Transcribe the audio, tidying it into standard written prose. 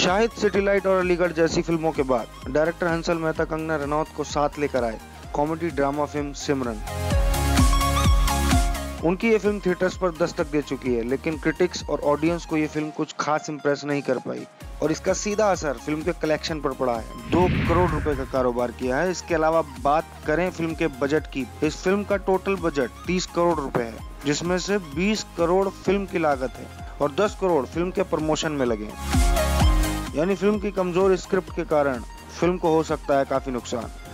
Shahid, city light और अलीगढ़ जैसी फिल्मों के बाद डायरेक्टर हंसल मेहता कंगना रनौत को साथ लेकर आए कॉमेडी ड्रामा फिल्म सिमरन। उनकी ये फिल्म थिएटर्स पर दस्तक दे चुकी है, लेकिन क्रिटिक्स और ऑडियंस को ये फिल्म कुछ खास इंप्रेस नहीं कर पाई और इसका सीधा असर फिल्म के कलेक्शन पर पड़ा है। 2 करोड़ रुपए का कारोबार किया है। इसके अलावा बात करें फिल्म के बजट की, इस फिल्म का टोटल बजट 30 करोड़ रुपए है, जिसमें से 20 करोड़ फिल्म की लागत है और 10 करोड़ फिल्म के प्रमोशन में लगे। यानी फिल्म की कमजोर स्क्रिप्ट के कारण फिल्म को हो सकता है काफी नुकसान।